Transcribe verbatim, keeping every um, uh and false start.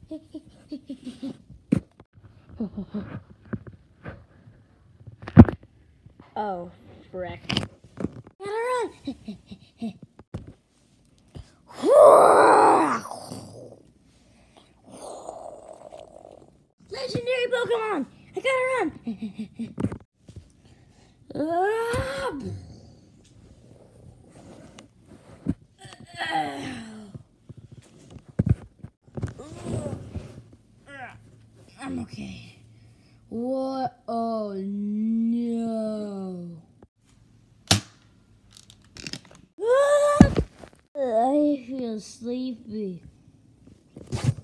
Oh, frick. Gotta run! Legendary Pokemon! I gotta run! I'm okay. What? Oh no. I feel sleepy.